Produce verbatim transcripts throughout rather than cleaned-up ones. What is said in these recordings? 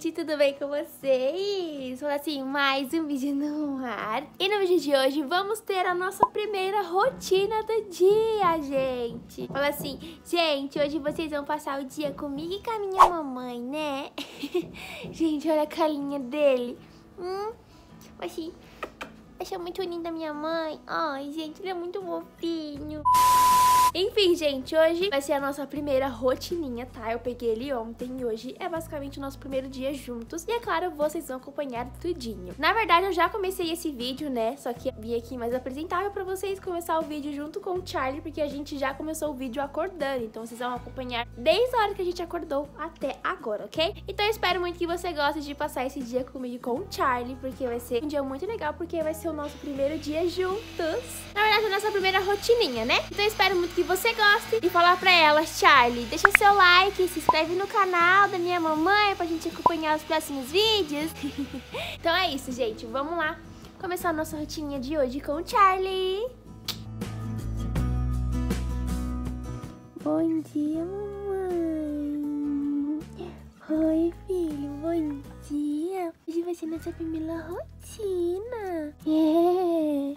gente, tudo bem com vocês? Fala assim, mais um vídeo no ar. E no vídeo de hoje vamos ter a nossa primeira rotina do dia, gente. Fala assim, gente, hoje vocês vão passar o dia comigo e com a minha mamãe, né? Gente, olha a carinha dele. Hum, assim, achei muito linda a minha mãe. Ai, gente, ele é muito fofinho. Enfim, gente, hoje vai ser a nossa primeira rotininha, tá? Eu peguei ele ontem e hoje é basicamente o nosso primeiro dia juntos. E é claro, vocês vão acompanhar tudinho. Na verdade, eu já comecei esse vídeo, né? Só que vim aqui mais apresentável pra vocês começar o vídeo junto com o Charlie, porque a gente já começou o vídeo acordando. Então vocês vão acompanhar desde a hora que a gente acordou até agora, ok? Então eu espero muito que você goste de passar esse dia comigo e com o Charlie, porque vai ser um dia muito legal, porque vai ser o nosso primeiro dia juntos. Na verdade, a nossa primeira rotininha, né? Então eu espero muito que você goste e falar pra ela, Charlie, deixa seu like, se inscreve no canal da minha mamãe pra gente acompanhar os próximos vídeos. Então é isso, gente, vamos lá começar a nossa rotininha de hoje com o Charlie. Bom dia, mamãe. Oi, filho, bom dia. Hoje vai ser nossa primeira rotina. Yeah.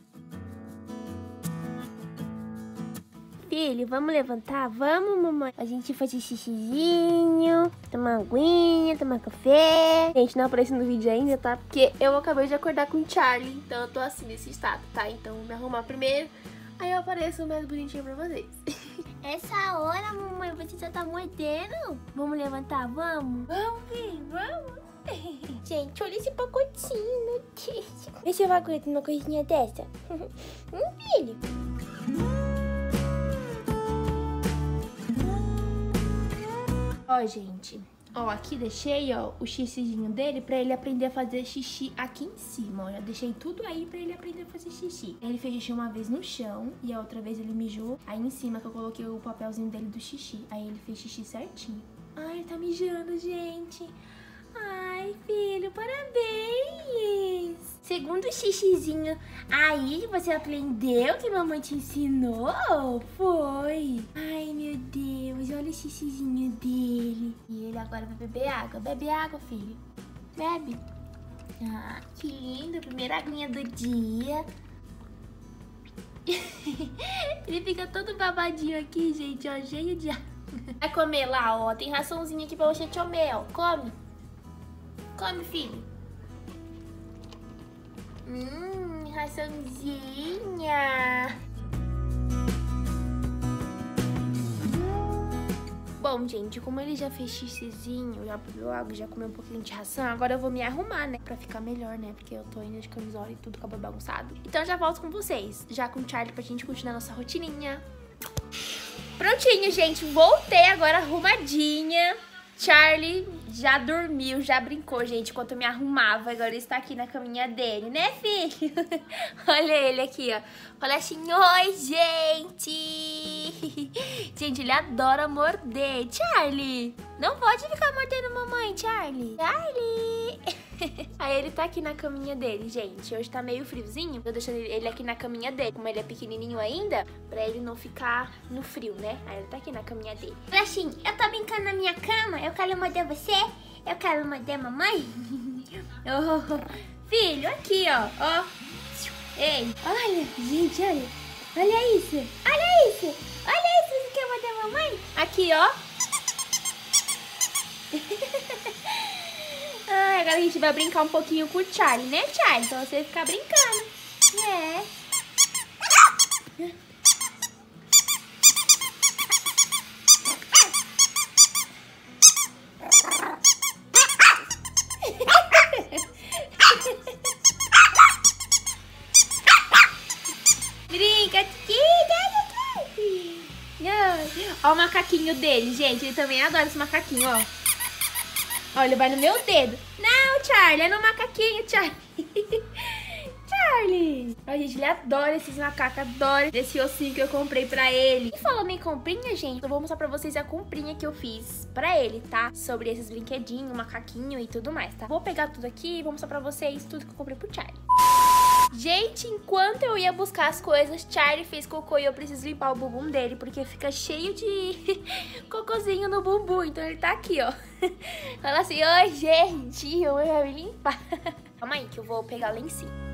Filho, vamos levantar? Vamos, mamãe? A gente fazer xixizinho, tomar aguinha, tomar café. Gente, não aparece no vídeo ainda, tá? Porque eu acabei de acordar com o Charlie, então eu tô assim, nesse estado, tá? Então, vou me arrumar primeiro, aí eu apareço mais bonitinho pra vocês. Essa hora, mamãe, você já tá mordendo? Vamos levantar, vamos? Vamos, filho, vamos. Gente, olha esse pacotinho, meu Deus. Vê se eu vou aguentar uma coisinha dessa. Hum, filho. Ó, gente, ó, aqui deixei, ó, o xixizinho dele pra ele aprender a fazer xixi aqui em cima, ó. Já deixei tudo aí pra ele aprender a fazer xixi. Ele fez xixi uma vez no chão e a outra vez ele mijou aí em cima, que eu coloquei o papelzinho dele do xixi. Aí ele fez xixi certinho. Ai, ele tá mijando, gente. Ai, filho, parabéns! Segundo xixizinho aí, você aprendeu que mamãe te ensinou? Foi! Ai, meu Deus, olha o xixizinho dele. E ele agora vai beber água. Bebe água, filho. Bebe. Ah, que lindo. Primeira aguinha do dia. Ele fica todo babadinho aqui, gente, ó, cheio de água. Vai comer lá, ó. Tem raçãozinha aqui pra você comer, ó. Come. Come, filho. Hum, raçãozinha. Bom, gente, como ele já fez xixizinho, já bebeu água, já comeu um pouquinho de ração, agora eu vou me arrumar, né? Pra ficar melhor, né? Porque eu tô indo de camisola e tudo, cabelo bagunçado. Então eu já volto com vocês, já com o Charlie, pra gente continuar nossa rotininha. Prontinho, gente. Voltei agora arrumadinha. Charlie já dormiu, já brincou, gente, enquanto eu me arrumava. Agora ele está aqui na caminha dele, né, filho? Olha ele aqui, ó. Olha assim, oi, gente. Gente, ele adora morder. Charlie, não pode ficar mordendo mamãe, Charlie. Charlie. Aí ele tá aqui na caminha dele, gente. Hoje tá meio friozinho. Eu deixando ele aqui na caminha dele. Como ele é pequenininho ainda, pra ele não ficar no frio, né? Aí ele tá aqui na caminha dele. Assim, eu tô brincando na minha cama. Eu quero morder você. Eu quero morder mamãe. Oh, filho, aqui, ó. Ó. Ei, olha, gente, olha. Olha isso. Olha isso. Olha isso. Você quer morder mamãe? Aqui, ó. Ah, agora a gente vai brincar um pouquinho com o Charlie, né, Charlie? Então você vai ficar brincando. É. Brinca, Charlie. Ó o macaquinho dele, gente. Ele também adora esse macaquinho, ó. Olha, ele vai no meu dedo. Não, Charlie, é no macaquinho, Charlie. Charlie. Ai, gente, ele adora esses macacos, adora esse ossinho que eu comprei pra ele. E falando em comprinha, gente, eu vou mostrar pra vocês a comprinha que eu fiz pra ele, tá? Sobre esses brinquedinhos, macaquinho e tudo mais, tá? Vou pegar tudo aqui e vou mostrar pra vocês tudo que eu comprei pro Charlie. Gente, enquanto eu ia buscar as coisas, Charlie fez cocô e eu preciso limpar o bumbum dele, porque fica cheio de cocôzinho no bumbum. Então ele tá aqui, ó. Fala assim, oi, gente, eu vou me limpar. Calma aí que eu vou pegar o lencinho.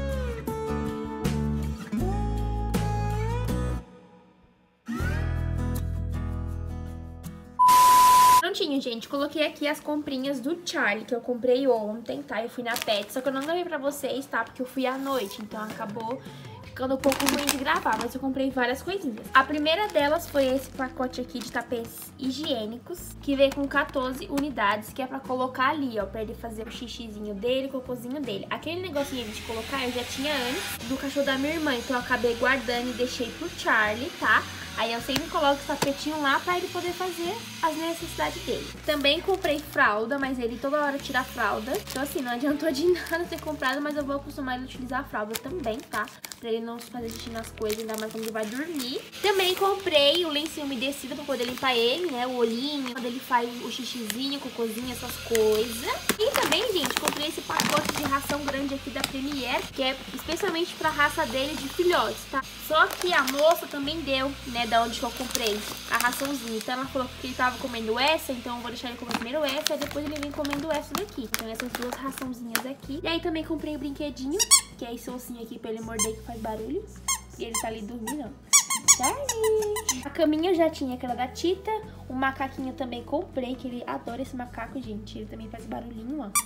Prontinho, gente, coloquei aqui as comprinhas do Charlie, que eu comprei ontem, tá? Eu fui na Pet, só que eu não gravei pra vocês, tá? Porque eu fui à noite, então acabou ficando um pouco ruim de gravar, mas eu comprei várias coisinhas. A primeira delas foi esse pacote aqui de tapetes higiênicos, que veio com quatorze unidades, que é pra colocar ali, ó, pra ele fazer o xixizinho dele, o cocôzinho dele. Aquele negocinho de colocar eu já tinha antes do cachorro da minha irmã, então eu acabei guardando e deixei pro Charlie, tá? Aí eu sempre coloco esse tapetinho lá pra ele poder fazer as necessidades dele. Também comprei fralda, mas ele toda hora tira a fralda. Então assim, não adiantou de nada ter comprado, mas eu vou acostumar ele a utilizar a fralda também, tá? Pra ele não fazer xixi nas coisas, ainda mais quando ele vai dormir. Também comprei o lencinho umedecido pra poder limpar ele, né? O olhinho, quando ele faz o xixizinho, cocôzinho, essas coisas. E também, gente, comprei esse pacote de ração grande aqui da Premier, que é especialmente pra raça dele de filhotes, tá? Só que a moça também deu, né? Da onde que eu comprei a raçãozinha. Então ela falou que ele tava comendo essa, então eu vou deixar ele comer primeiro essa, e depois ele vem comendo essa daqui. Então essas duas raçãozinhas aqui. E aí também comprei o brinquedinho, que é esse ossinho aqui pra ele morder que faz barulho. E ele tá ali dormindo, ó. Charlie! A caminha eu já tinha, aquela da Tita. O macaquinho também comprei, que ele adora esse macaco, gente. Ele também faz barulhinho, ó.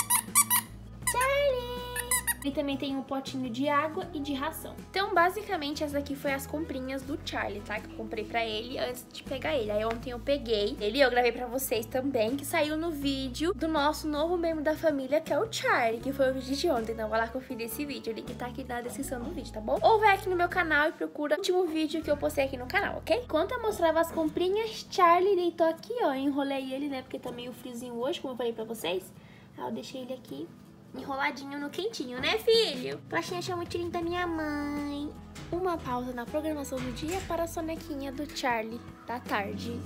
Charlie! E também tem um potinho de água e de ração. Então, basicamente, essa daqui foi as comprinhas do Charlie, tá? Que eu comprei pra ele antes de pegar ele. Aí ontem eu peguei ele e eu gravei pra vocês também, que saiu no vídeo do nosso novo membro da família, que é o Charlie, que foi o vídeo de ontem. Então, vai lá conferir esse vídeo. O link tá aqui na descrição do vídeo, tá bom? Ou vai aqui no meu canal e procura o último vídeo que eu postei aqui no canal, ok? Enquanto eu mostrava as comprinhas, Charlie deitou aqui, ó. Eu enrolei ele, né? Porque tá meio friozinho hoje, como eu falei pra vocês. Aí eu deixei ele aqui enroladinho no quentinho, né, filho? Plastinha chama o tirinho da minha mãe. Uma pausa na programação do dia para a sonequinha do Charlie da tarde.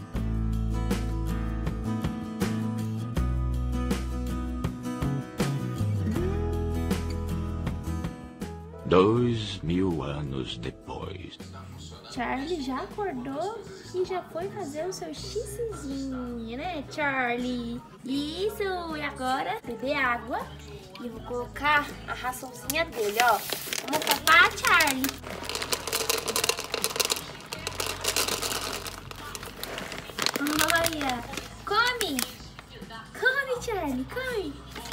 Dois mil anos depois. Charlie já acordou e já foi fazer o seu xixizinho, né, Charlie? Isso, e agora beber água. E eu vou colocar a raçãozinha dele, ó. Vamos papar, Charlie. Olha, come. Come, Charlie, come.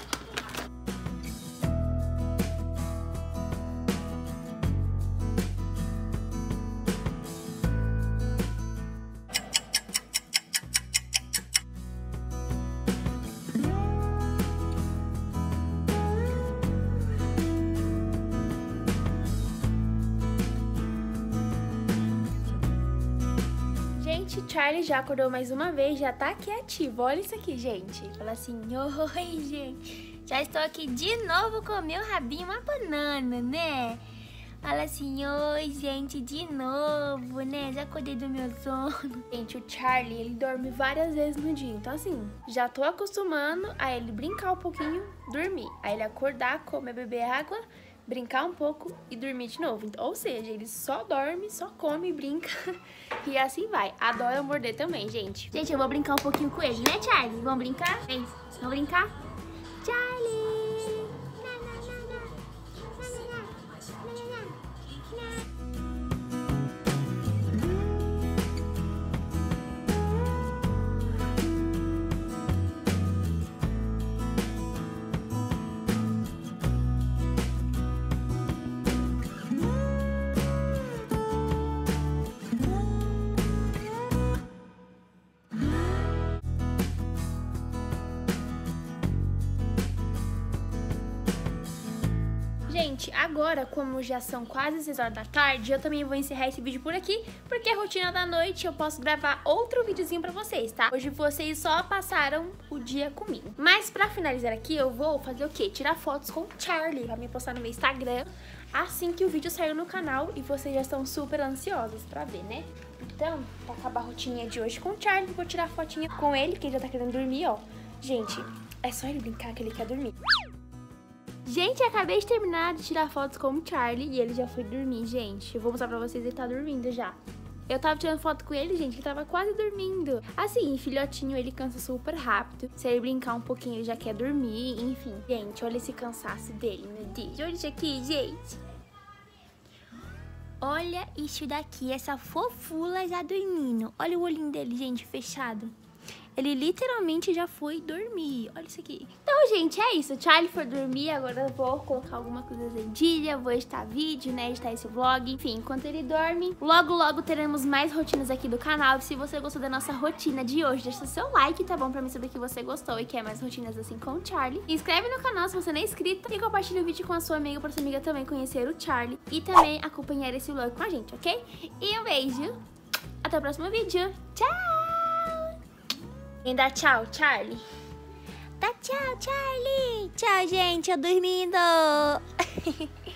Charlie já acordou mais uma vez, já tá aqui ativo. Olha isso aqui, gente. Fala assim, oi, gente. Já estou aqui de novo com o meu rabinho, uma banana, né? Fala assim, oi, gente, de novo, né? Já acordei do meu sono. Gente, o Charlie, ele dorme várias vezes no dia. Então, assim, já tô acostumando a ele brincar um pouquinho, dormir. Aí ele acordar, comer, beber água, brincar um pouco e dormir de novo. Então, ou seja, ele só dorme, só come, brinca e assim vai. Adora morder também, gente. Gente, eu vou brincar um pouquinho com ele, né, Charlie? Vamos brincar? Vem, vamos brincar? Charlie! Gente, agora, como já são quase seis horas da tarde, eu também vou encerrar esse vídeo por aqui, porque a rotina da noite eu posso gravar outro videozinho pra vocês, tá? Hoje vocês só passaram o dia comigo. Mas pra finalizar aqui, eu vou fazer o quê? Tirar fotos com o Charlie pra me postar no meu Instagram assim que o vídeo saiu no canal e vocês já estão super ansiosos pra ver, né? Então, pra acabar a rotininha de hoje com o Charlie, vou tirar fotinha com ele, que ele já tá querendo dormir, ó. Gente, é só ele brincar que ele quer dormir. Gente, acabei de terminar de tirar fotos com o Charlie e ele já foi dormir, gente. Eu vou mostrar pra vocês, ele tá dormindo já. Eu tava tirando foto com ele, gente, ele tava quase dormindo. Assim, filhotinho, ele cansa super rápido. Se ele brincar um pouquinho, ele já quer dormir, enfim. Gente, olha esse cansaço dele, meu Deus. Olha isso aqui, gente. Olha isso daqui, essa fofula já dormindo. Olha o olhinho dele, gente, fechado. Ele literalmente já foi dormir. Olha isso aqui. Então, gente, é isso. O Charlie foi dormir. Agora eu vou colocar alguma coisa zedilha. Vou editar vídeo, né? Editar esse vlog. Enfim, enquanto ele dorme. Logo, logo teremos mais rotinas aqui do canal. Se você gostou da nossa rotina de hoje, deixa seu like, tá bom? Pra mim saber que você gostou e quer mais rotinas assim com o Charlie. Se inscreve no canal se você não é inscrito. E compartilha o vídeo com a sua amiga, pra sua amiga também conhecer o Charlie. E também acompanhar esse vlog com a gente, ok? E um beijo. Até o próximo vídeo. Tchau! Quem dá tchau, Charlie? Dá tchau, Charlie! Tchau, gente, eu dormindo!